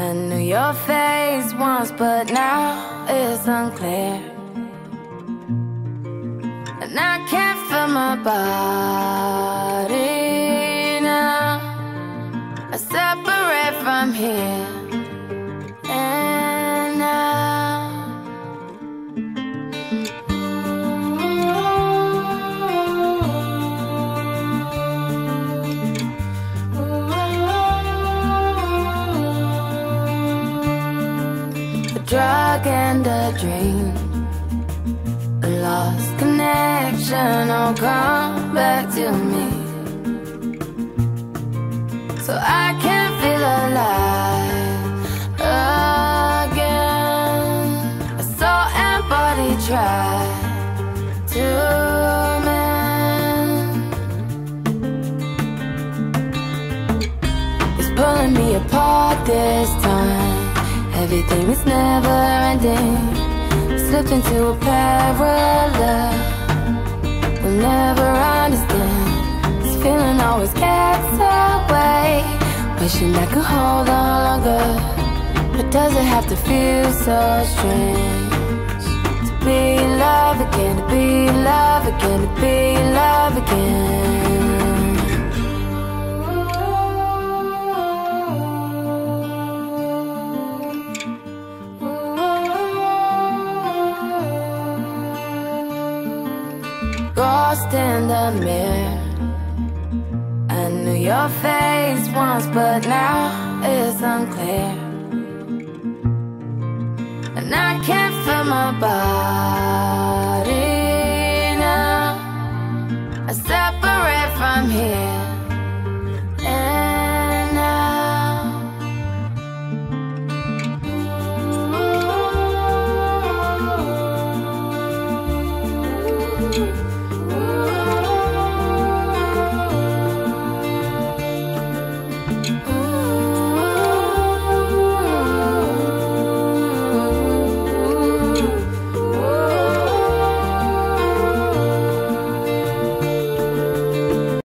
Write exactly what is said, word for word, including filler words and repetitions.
I knew your face once, but now it's unclear. And I can't feel my body now. I separate from here and now. A drug and a dream, a lost connection, all come back to me, so I can feel alive again. A soul and body try to mend. It's pulling me apart this time. Everything is never ending. Slipped into a parallel we'll never understand. This feeling always gets away. Wishing I could hold on longer, but does it have to feel so strange to be in love again, to be in love again, to be in love again? Lost in the mirror, I knew your face once, but now it's unclear. And I can't feel my body now. I separate from here